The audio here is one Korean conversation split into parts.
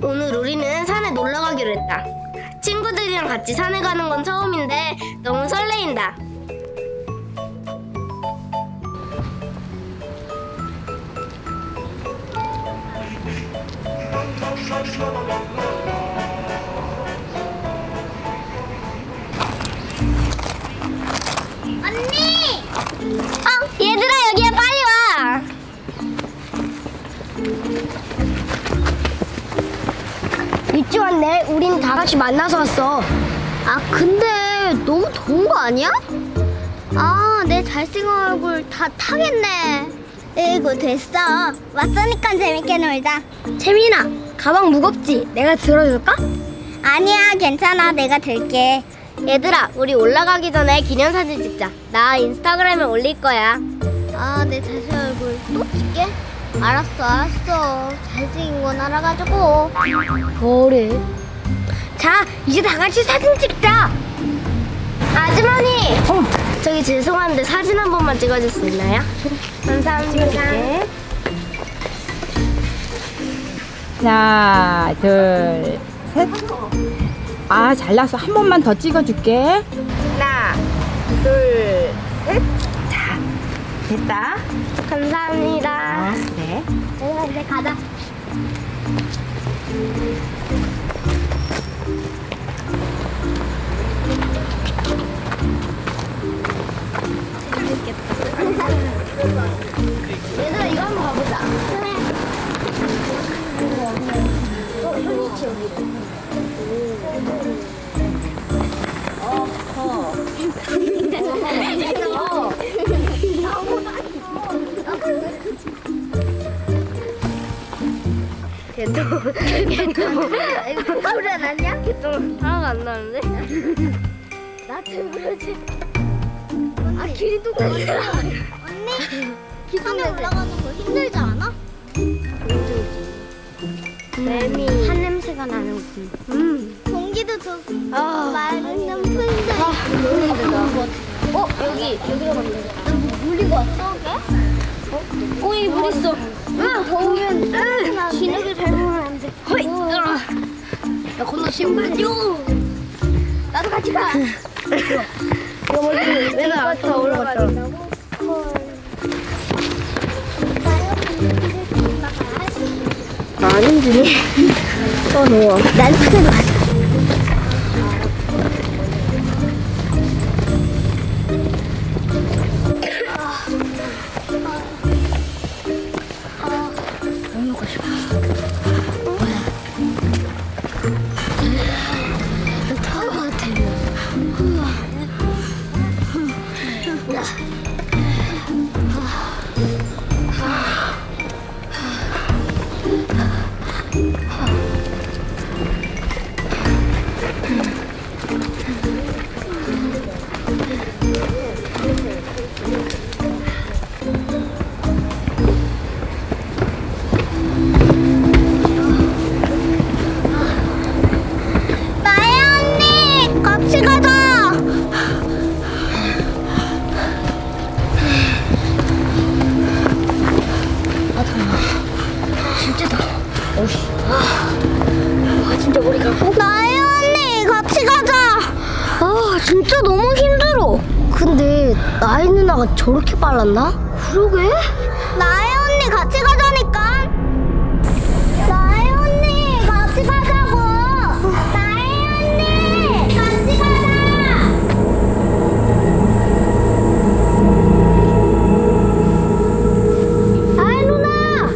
오늘 우리는 산에 놀러 가기로 했다. 친구들이랑 같이 산에 가는 건 처음인데 너무 설레인다. 언니! 얘들아, 여기야, 빨리 와. 일찍 왔네. 우린 다 같이 만나서 왔어. 아, 근데 너무 더운 거 아니야? 아, 내 잘생긴 얼굴 다 타겠네. 에이구, 됐어. 왔으니까 재밌게 놀자. 채민아, 가방 무겁지? 내가 들어줄까? 아니야, 괜찮아. 내가 들게. 얘들아, 우리 올라가기 전에 기념사진 찍자. 나 인스타그램에 올릴 거야. 아, 내 잘생긴 얼굴 또 찍게? 알았어. 잘생긴 건 알아가지고. 그래. 자, 이제 다 같이 사진 찍자. 아주머니! 저기 죄송한데 사진 한 번만 찍어줄 수 있나요? 감사합니다. 하나, 둘, 셋. 아, 잘났어. 한 번만 더 찍어줄게. 하나, 둘, 셋. 자, 됐다. 감사합니다. 네. 얘들아, 이제 가자. 얘들아, 이거 한번 가보자. 이거 소리 안 났냐? 개똥 하나도 안 나는데? 나한테 그러지. 아, 길이 똑같아. 언니, 산에 올라가는 거 힘들지 않아? 뱀이 산 냄새가 나는군. 공기도 좋고 맑은 연풍인데. 너무 힘들다. 여기로 가면 되겠다. 뭐 물리고 왔어, 걔? 여기 물 있어. 더우면 진흙을 밟으면 안 돼. 허이! 야, 건너 신발요! 나도 같이 가. 이거 뭐지? 내가 아까 올라갔다. 안 힘드니? 더워. 난 산에 가자. 나혜 언니 같이 가자. 아, 진짜 너무 힘들어. 근데 나이 누나가 저렇게 빨랐나? 그러게? 나혜 언니 같이 가자니까. 나혜 언니 같이 가자고. 나혜 언니 같이 가자. 나이 누나!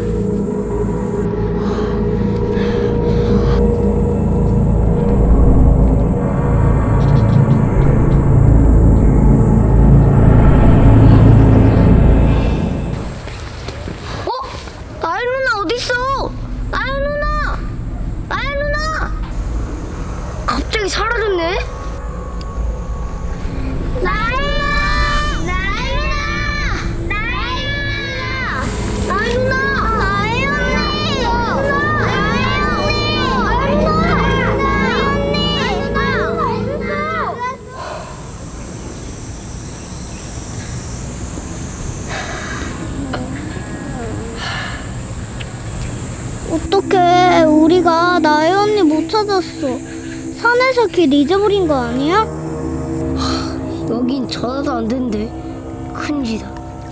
어떡해, 우리가 나의 언니 못 찾았어. 산에서 길 잊어버린 거 아니야? 여긴 전화도 안 된대. 큰일이다.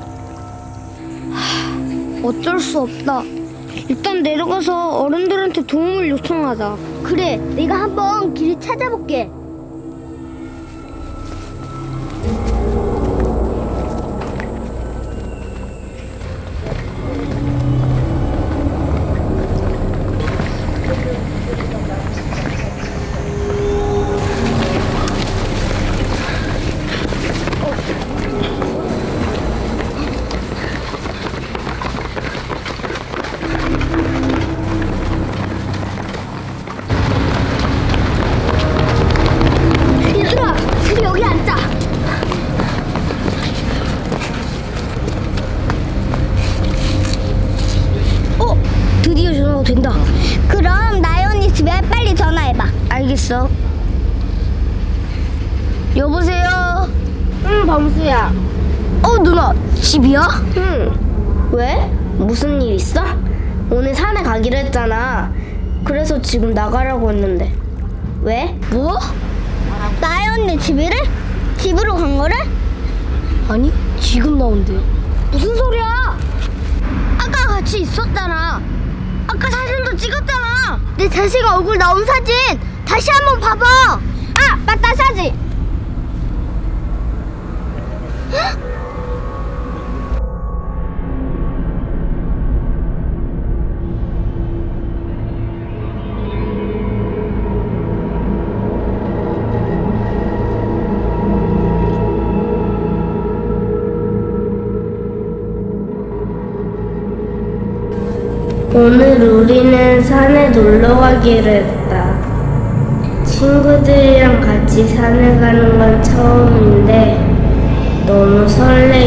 어쩔 수 없다. 일단 내려가서 어른들한테 도움을 요청하자. 그래, 내가 한번 길 찾아볼게. 얘들아, 우리 여기 앉자. 드디어 전화가 된다. 그럼 나의 언니 집에 빨리 전화해봐. 알겠어. 여보세요? 응, 범수야. 누나, 집이야? 응. 왜? 무슨 일 있어? 오늘 산에 가기로 했잖아. 그래서 지금 나가라고 했는데. 왜? 뭐? 나의 언니 집이래? 집으로 간 거래? 아니, 지금 나온대. 무슨 소리야? 아까 같이 있었잖아. 아까 사진도 찍었잖아. 내 자식 얼굴 나온 사진 다시 한번 봐봐. 아, 맞다, 사진. 헉? 오늘 우리는 산에 놀러 가기로 했다. 친구들이랑 같이 산에 가는 건 처음인데 너무 설레.